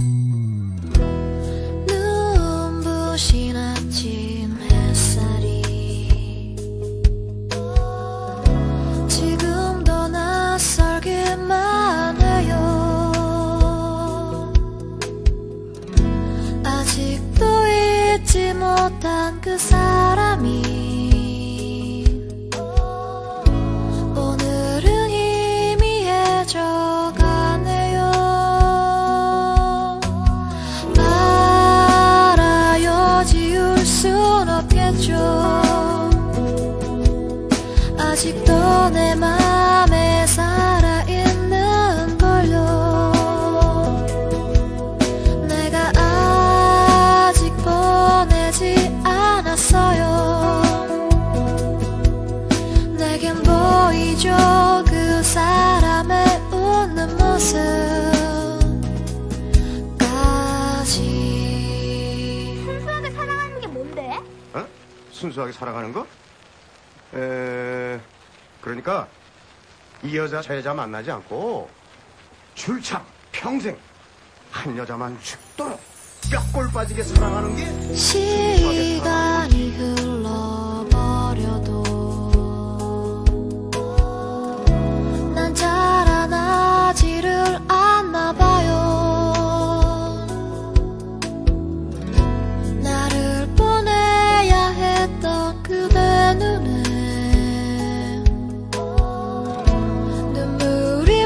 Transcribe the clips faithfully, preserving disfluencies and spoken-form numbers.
눈부신 아침 햇살이 지금도 낯설기만 해요. 아직도 잊지 못한 그 사람이 오늘은 희미해져가네요. 말아요, 지울 순 없겠죠. 아직도 내 맘에 살아있는 걸요. 내가 아직 보내지 않았어요. 내겐 보이죠, 그 사람의 웃는 모습까지. 순수하게 사랑하는 게 뭔데? 어? 순수하게 살아가는 거? 에... 그러니까 이 여자 저 여자 만나지 않고 줄창 평생 한 여자만 죽도록 뼈골 빠지게 사랑하는 게 시간이 흘러버려도 난 자라나지를 않나 봐요. 나를 보내야 했던 그대 눈에 눈물이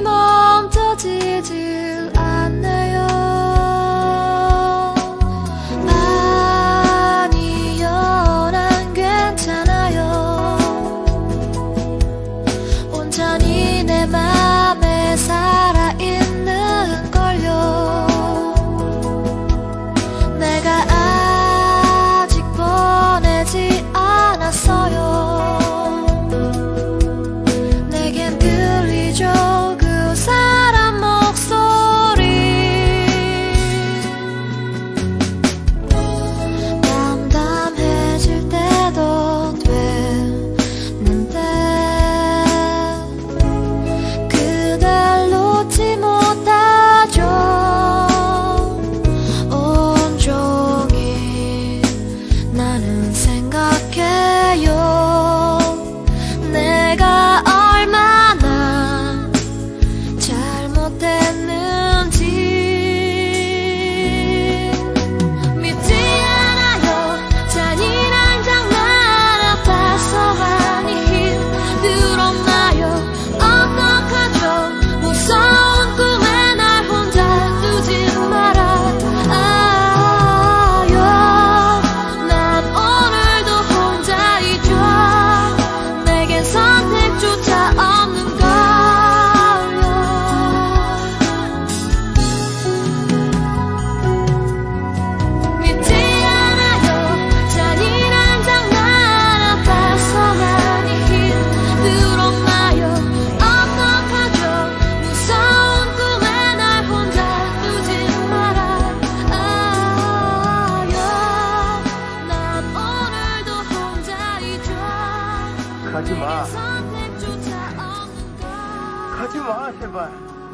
멈춰지질 않네요. 아니요, 난 괜찮아요. 온전히 내 맘에 살아있는 걸요. 내가 아직 보내지 않았어요. 내겐 들리죠, 그 사람 목소리. 담담해질 때도 됐는데 그댈 놓지 못하죠. 온종일 나는 생각해요. 내가 얼마나 잘못됐는지. 믿지 않아요, 잔인한 장난 앞에서 많이 힘들었나요? 어떡하죠, 무서운 꿈에 날 혼자 두지 말아요. 난 오늘도 혼자이죠. 내겐 선택조차 없는 걸요. 믿지 않아요, 잔인한 장난 앞에서 많이 힘들었나요? 어떡하죠, 무서운 꿈에 날 혼자 두지 말아요. 난 오늘도 혼자이죠. 가지 마. 선택조차 없는 걸. 가지 마, 제발.